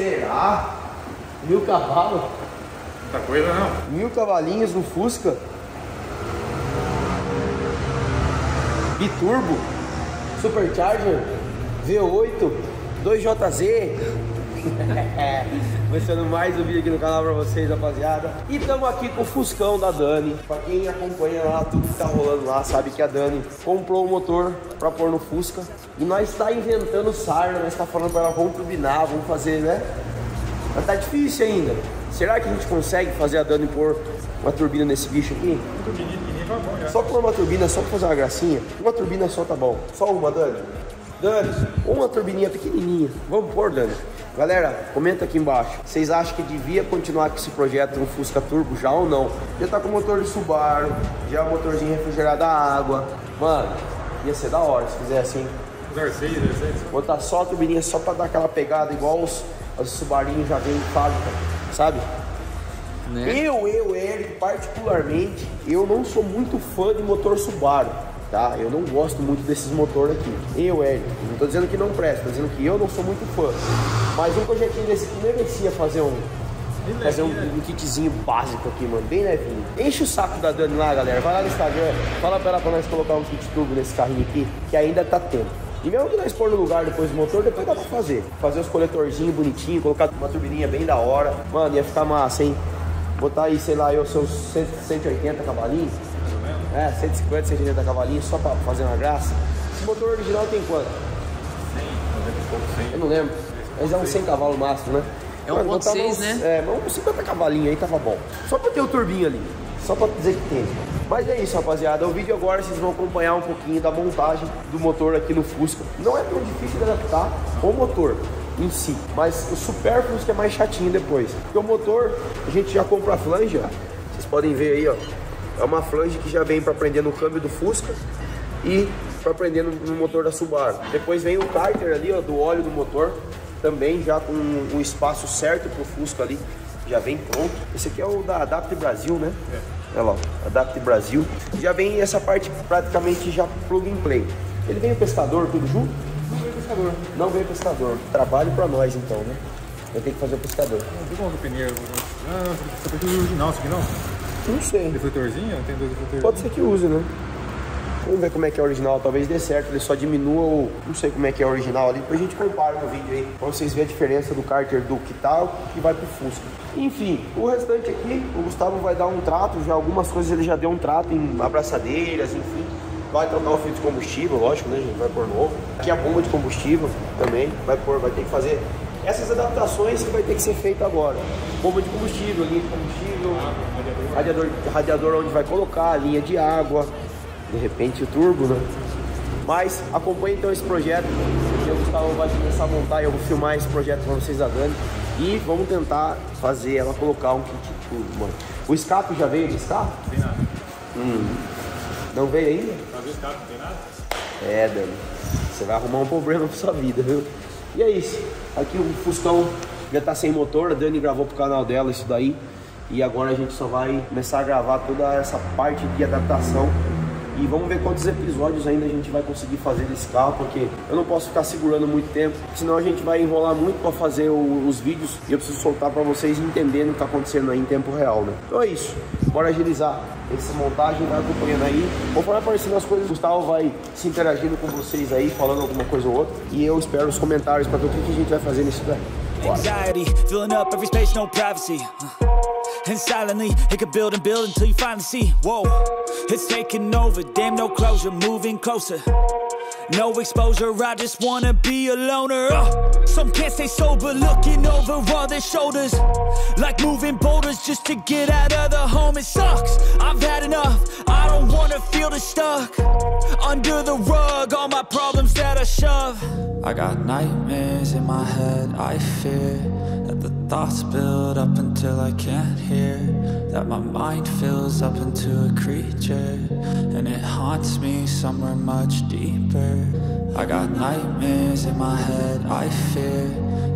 Será? 1000 cavalos? Muita coisa não. 1000 cavalinhos no Fusca. Biturbo, Supercharger, V8, 2JZ. Começando mais um vídeo aqui no canal pra vocês, rapaziada. E estamos aqui com o Fuscão da Dani. Pra quem acompanha lá tudo que tá rolando lá, sabe que a Dani comprou o motor pra pôr no Fusca. E nós tá inventando sarna, nós tá falando pra ela, vamos turbinar, vamos fazer, né? Mas tá difícil ainda. Será que a gente consegue fazer a Dani pôr uma turbina nesse bicho aqui? Uma turbininha pequenininha tá bom já. Só pôr uma turbina, só pra fazer uma gracinha. Uma turbina só tá bom. Só uma, Dani. Dani, uma turbininha pequenininha. Vamos pôr, Dani? Galera, comenta aqui embaixo. Vocês acham que devia continuar com esse projeto no Fusca Turbo já ou não? Já tá com o motor de Subaru, já é o motorzinho refrigerado a água. Mano, ia ser da hora se fizer assim. R6. Botar só a turbininha só pra dar aquela pegada igual os Subarinhos já vem de fábrica, sabe? Né? Eu, Eric, particularmente, eu não sou muito fã de motor Subaru, tá? Eu não gosto muito desses motores aqui. Eu, Eric, não tô dizendo que não presta, tô dizendo que eu não sou muito fã. Mas um projetinho desse aqui merecia fazer um kitzinho básico aqui, mano, bem levinho. Enche o saco da Dani lá, galera. Vai lá no Instagram, fala pra ela pra nós colocar um kit turbo nesse carrinho aqui, que ainda tá tendo. E mesmo que nós pôr no lugar depois do motor, depois dá pra fazer. Fazer os coletorzinhos bonitinhos, colocar uma turbininha bem da hora. Mano, ia ficar massa, hein? Botar aí, sei lá, seus 180 cavalinhos. É, 150, 180 cavalinhos, só pra fazer uma graça. Esse motor original tem quanto? 100. Eu não lembro. Mas é uns 100 cavalos máximo, né? É 1.6, né? É, mas uns 50 cavalinhos aí tava bom. Só pra ter o turbinho ali. Só pra dizer que tem. Mas é isso, rapaziada. O vídeo agora vocês vão acompanhar um pouquinho da montagem do motor aqui no Fusca. Não é tão difícil de adaptar o motor em si, mas o supérfluo que é mais chatinho depois. Porque o motor, a gente já compra a flange, ó. Vocês podem ver aí, ó. É uma flange que já vem para prender no câmbio do Fusca e para prender no motor da Subaru. Depois vem o cárter ali, ó, do óleo do motor, também já com um espaço certo pro Fusca ali. Já vem pronto. Esse aqui é o da Adapt Brasil, né? Olha lá, Adapt Brasil. Já vem essa parte praticamente já plug and play. Ele vem o pescador tudo junto? Não veio pescador. Não veio pescador. Trabalho pra nós então, né? Eu tenho que fazer o pescador. Não tem como o pneu. Ah, você precisa do original, isso aqui não? Não sei. Defletorzinho? Tem dois defletorzinhos. Pode ser que use, né? Vamos ver como é que é o original, talvez dê certo, ele só diminua o... Não sei como é que é o original ali, depois a gente compara no vídeo aí, pra vocês verem a diferença do cárter do que tá que vai pro Fusca. Enfim, o restante aqui, o Gustavo vai dar um trato, já algumas coisas ele já deu um trato em abraçadeiras, enfim. Vai trocar o filtro de combustível, lógico, né, gente, vai pôr novo. Aqui a bomba de combustível também, vai ter que fazer essas adaptações que vai ter que ser feita agora. Bomba de combustível, linha de combustível, radiador onde vai colocar, linha de água. De repente o turbo, né? Mas acompanhe então esse projeto. O Gustavo vai começar a montar e eu vou filmar esse projeto pra vocês da Dani. E vamos tentar fazer ela colocar um kit turbo, mano. O escape já veio desse carro? Não tem nada. Não veio ainda? Não veio escape, não tem nada? É, Dani. Você vai arrumar um problema pra sua vida, viu? E é isso. Aqui o Fuscão já tá sem motor. A Dani gravou pro canal dela isso daí. E agora a gente só vai começar a gravar toda essa parte de adaptação. E vamos ver quantos episódios ainda a gente vai conseguir fazer desse carro, porque eu não posso ficar segurando muito tempo, senão a gente vai enrolar muito para fazer os vídeos e eu preciso soltar para vocês entenderem o que está acontecendo aí em tempo real, né? Então é isso, bora agilizar essa montagem, vai acompanhando aí. Conforme aparecendo as coisas, o Gustavo vai se interagindo com vocês aí, falando alguma coisa ou outra, e eu espero os comentários para ver o que a gente vai fazer nisso daí. Anxiety, filling up every space, no privacy. And silently, it could build and build until you finally see, whoa, it's taking over, damn no closure, moving closer. No exposure, I just wanna be a loner. Some can't stay sober, looking over all their shoulders, like moving boulders just to get out of the home. It sucks, I've had enough, I don't wanna feel the stuck under the rug, all my problems that I shove. I got nightmares in my head, I fear that the thoughts build up until I can't hear, that my mind fills up into a creature, and it haunts me somewhere much deeper. I got nightmares in my head, I fear that the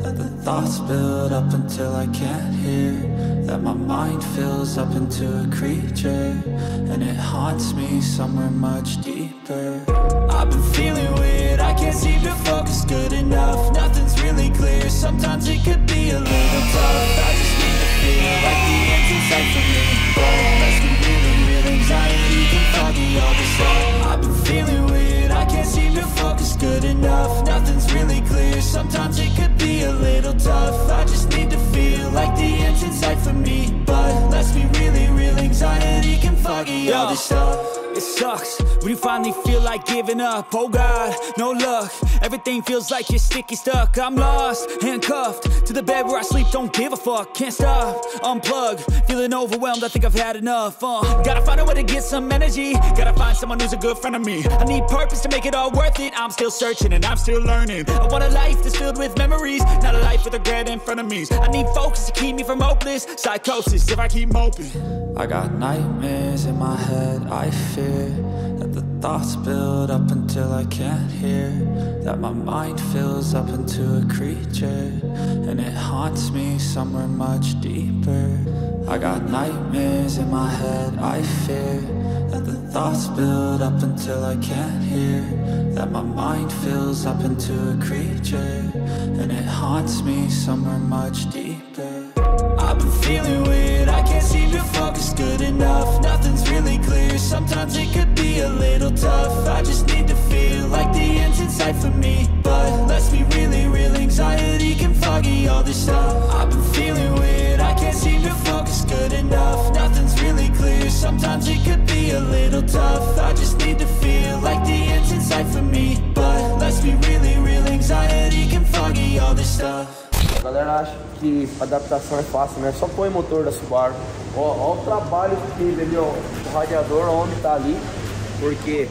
thoughts build up until I can't hear, that my mind fills up into a creature, and it haunts me somewhere much deeper. I've been feeling weird, I can't seem to focus good enough. Nothing's really clear, sometimes it could be a little tough. I just need to feel like the end's in sight for me, but let's be real anxiety can foggy all this stuff. I've been feeling weird, I can't seem to focus good enough. Nothing's really clear, sometimes it could be a little tough. I just need to feel like the end's in sight for me, but let's be real anxiety can foggy all this stuff. It sucks when you finally feel like giving up. Oh God, no luck. Everything feels like you're sticky stuck. I'm lost, handcuffed to the bed where I sleep. Don't give a fuck, can't stop. Unplug, feeling overwhelmed. I think I've had enough. Gotta find a way to get some energy. Gotta find someone who's a good friend of me. I need purpose to make it all worth it. I'm still searching and I'm still learning. I want a life that's filled with memories, not a life with regret in front of me. I need focus to keep me from hopeless psychosis if I keep moping. I got nightmares in my head, I fear that the thoughts build up until I can't hear, that my mind fills up into a creature, and it haunts me somewhere much deeper. I got nightmares in my head, I fear that the thoughts build up until I can't hear, that my mind fills up into a creature, and it haunts me somewhere much deeper. I've been feeling weird, I can't seem to focus good enough. Nothing's really clear, sometimes it could be a little tough. I just need to feel like the end's in sight for me, but let's be real anxiety can foggy all this stuff. I've been feeling weird, I can't seem to focus good enough. Nothing's really clear, sometimes it could be a little tough. I just need to feel like the end's in sight for me, but let's be real anxiety can foggy all this stuff. A galera acha que a adaptação é fácil, né? Só põe o motor da Subaru. Ó o trabalho que teve ali, ó, o radiador onde tá ali, porque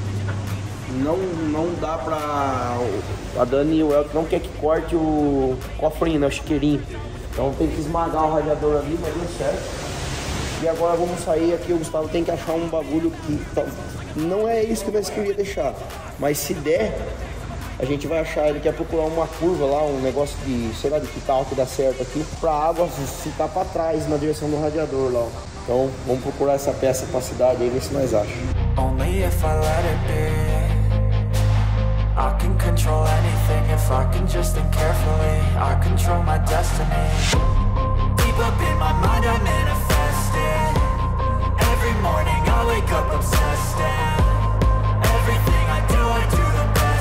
não dá pra... A Dani e o Elton não quer que corte o cofrinho, né? O chiqueirinho. Então tem que esmagar o radiador ali, mas deu certo. E agora vamos sair aqui, o Gustavo tem que achar um bagulho que... Não é isso que nós queríamos deixar, mas se der... A gente vai achar, ele quer procurar uma curva lá, um negócio de, sei lá, de que carro que dá certo aqui, pra água ficar pra trás, na direção do radiador lá, ó. Então, vamos procurar essa peça pra cidade aí, ver se nós achamos. Only if I let it be, I can control anything if I can just think carefully. I control my destiny. Deep up in my mind I manifest it. Every morning I wake up obsessed and everything I do the best.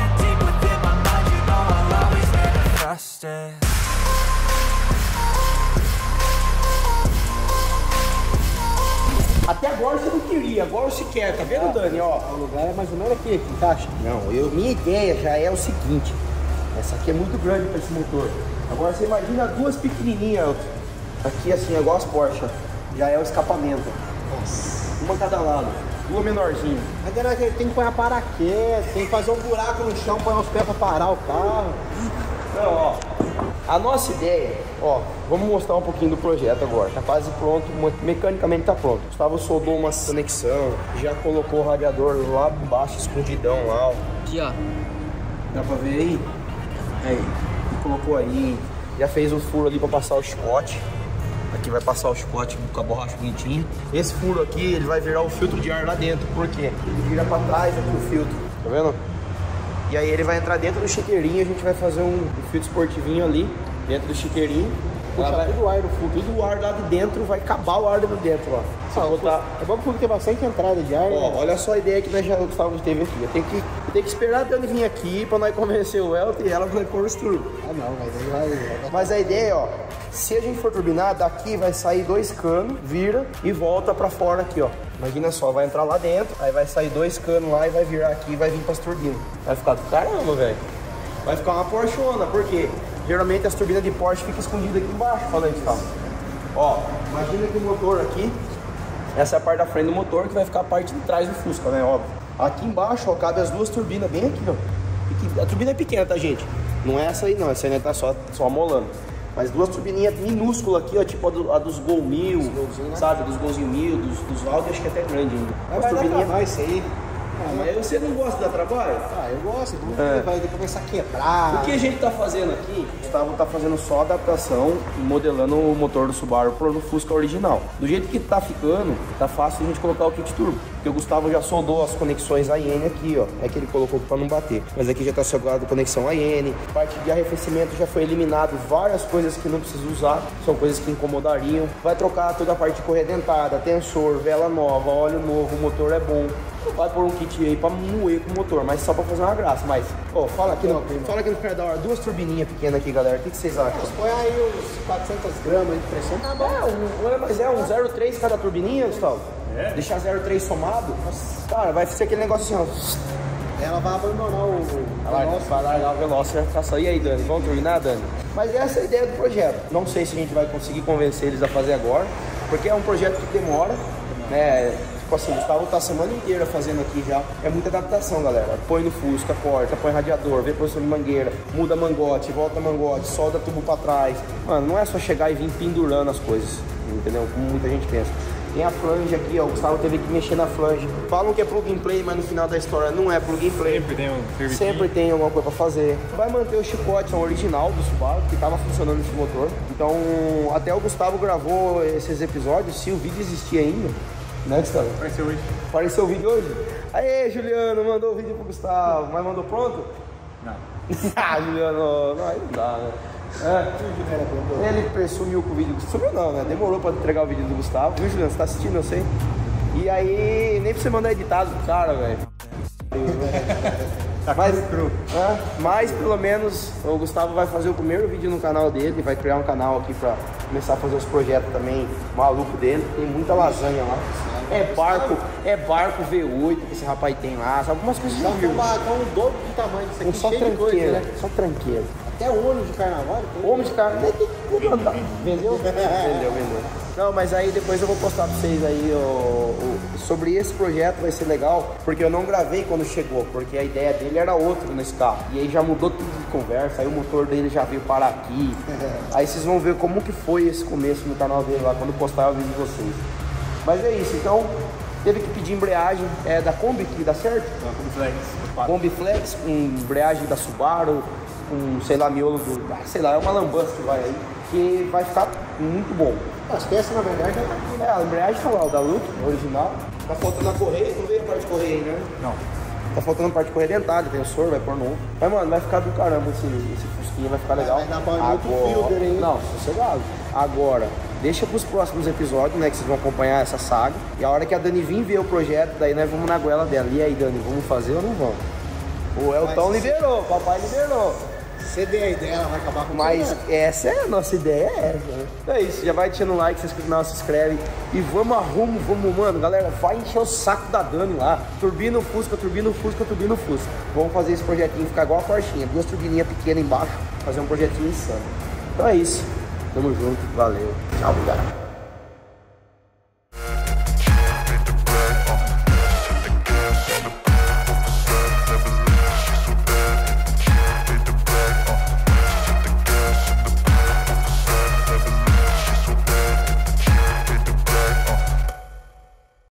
Até agora você não queria, agora você quer, tá vendo, Dani? Ó, o lugar é mais ou menos aqui encaixa. Não, minha ideia já é o seguinte: essa aqui é muito grande para esse motor. Agora você imagina duas pequenininhas aqui, assim, igual as Porsche. Já é o escapamento. Nossa. Uma cada lado, duas menorzinhas. Mas tem que pôr a paraquedas, tem que fazer um buraco no chão, pôr os pés para parar o carro. Não, ó, a nossa ideia, ó, vamos mostrar um pouquinho do projeto agora. Tá quase pronto, mecanicamente tá pronto. O Gustavo soldou uma conexão, já colocou o radiador lá embaixo, escondidão lá, ó. Aqui, ó, dá pra ver aí? Aí, e colocou aí, já fez o furo ali pra passar o chicote. Aqui vai passar o chicote com a borracha bonitinha. Esse furo aqui, ele vai virar o filtro de ar lá dentro, por quê? Ele vira pra trás aqui o filtro, tá vendo? E aí ele vai entrar dentro do chiqueirinho, a gente vai fazer um filtro esportivinho ali, dentro do chiqueirinho. Puxa tudo o ar do fundo, tudo o ar lá de dentro, vai acabar o ar de dentro lá. É bom porque tem bastante entrada de ar. Ó, olha só a ideia que nós já teve aqui. Eu tenho que esperar a Dani vir aqui pra nós convencer o Elton e ela vai pôr os turbos. Ah não, mas aí vai... Mas a ideia, ó, se a gente for turbinar, daqui vai sair dois canos, vira e volta pra fora aqui, ó. Imagina só, vai entrar lá dentro, aí vai sair dois canos lá e vai virar aqui e vai vir pras turbinas. Vai ficar do caramba, velho. Vai ficar uma Porschona, por quê? Geralmente as turbinas de Porsche ficam escondidas aqui embaixo, falando que tá. Ó, imagina que o motor aqui, essa é a parte da frente do motor que vai ficar a parte de trás do Fusca, né, óbvio. Aqui embaixo, ó, cabe as duas turbinas bem aqui, ó. A turbina é pequena, tá, gente? Não é essa aí não, essa aí tá só amolando. Mas duas turbininhas minúsculas aqui, ó, tipo a dos Gol 1000, sabe? Dos Golzinho 1000, dos Audi, acho que é até grande ainda. Vai dar trabalho isso aí. Mas você não gosta de dar trabalho? Ah, eu gosto, vai começar a quebrar. O que a gente tá fazendo aqui, o Gustavo tá fazendo só adaptação, modelando o motor do Subaru pro Fusca original. Do jeito que tá ficando, tá fácil a gente colocar o kit turbo. Porque o Gustavo já soldou as conexões AN aqui, ó. É que ele colocou pra não bater. Mas aqui já tá soldado a conexão AN. Parte de arrefecimento já foi eliminado várias coisas que não precisa usar. São coisas que incomodariam. Vai trocar toda a parte de correia dentada, tensor, vela nova, óleo novo, o motor é bom. Vai pôr um kit aí pra moer com o motor, mas só pra fazer uma graça. Mas, ó, fala aqui no pé da hora, 2 turbininhas pequenas aqui, galera. O que vocês acham? Põe aí uns 400 gramas de pressão, tá bom. Mas é um 0,3 cada turbininha, Gustavo? Deixar 0,3 somado, cara, vai ser aquele negócio assim, ó. Ela vai abandonar o Veloz. Vai largar o Veloz, vai ficar só. E aí, Dani, vamos turbinar, Dani? Mas essa é a ideia do projeto. Não sei se a gente vai conseguir convencer eles a fazer agora, porque é um projeto que demora, né? Tipo assim, o Gustavo tá a semana inteira fazendo aqui já. É muita adaptação, galera. Põe no Fusca, corta, põe radiador, vê posição de mangueira, muda mangote, volta mangote, solda tubo pra trás. Mano, não é só chegar e vir pendurando as coisas, entendeu? Como muita gente pensa. Tem a flange aqui, ó. O Gustavo teve que mexer na flange. Falam que é plug and play, mas no final da história não é plug and play. Sempre tem um serviço. Sempre tem alguma coisa pra fazer. Vai manter o chicote original do Subaru, que tava funcionando nesse motor. Então, até o Gustavo gravou esses episódios, se o vídeo existia ainda. Né, Gustavo? Apareceu hoje. Apareceu o vídeo hoje? Aê, Juliano, mandou o vídeo pro Gustavo. Mas mandou pronto? Não. Ah, Juliano, não, aí não dá, né? Ele presumiu com o vídeo. Sumiu não, né? Demorou pra entregar o vídeo do Gustavo. Viu, Juliano? Você tá assistindo, eu sei. E aí, nem pra você mandar editado pro cara, velho. Mas pelo menos o Gustavo vai fazer o primeiro vídeo no canal dele. Vai criar um canal aqui pra começar a fazer os projetos também maluco dele. Tem muita lasanha lá. É barco V8 que esse rapaz tem lá. Sabe algumas coisas de um dobro de tamanho disso aqui, só cheio de coisa, né? Só tranqueira. Até ônibus de carnaval. Ônibus de carnaval. Vendeu? Vendeu. Não, mas aí depois eu vou postar pra vocês aí sobre esse projeto. Vai ser legal, porque eu não gravei quando chegou, porque a ideia dele era outra nesse carro. E aí já mudou tudo de conversa, aí o motor dele já veio parar aqui. Aí vocês vão ver como que foi esse começo no canal dele lá, quando postar o vídeo de vocês. Mas é isso, então teve que pedir embreagem da Kombi, que dá certo? Kombi Flex. Kombi Flex, com embreagem da Subaru, com, sei lá, miolo do... sei lá, é uma lambança que vai aí, que vai ficar muito bom. As peças, na verdade, já tá aqui, né? A embreagem tá lá, o da Luke, original. Tá faltando a correia, não veio a parte de correia ainda, né? Não. Tá faltando a parte de correia dentada, tensor, vai pôr novo. Mas, mano, vai ficar do caramba esse Fusquinha, vai ficar legal. Vai dar pra muito filter aí. Não, sossegado. Agora, deixa pros próximos episódios, né, que vocês vão acompanhar essa saga. E a hora que a Dani vir ver o projeto, daí nós vamos na goela dela. E aí, Dani, vamos fazer ou não vamos? O Elton liberou, o papai liberou. Você der a ideia, ela vai acabar com Mas essa é a nossa ideia, né? É isso, já vai deixando um like, se inscreve no canal, se inscreve. E vamos mano, galera, vai encher o saco da Dani lá. Turbina o Fusca. Vamos fazer esse projetinho ficar igual a Porschinha, 2 turbininhas pequenas embaixo, fazer um projetinho insano. Então é isso, tamo junto, valeu, tchau, obrigado.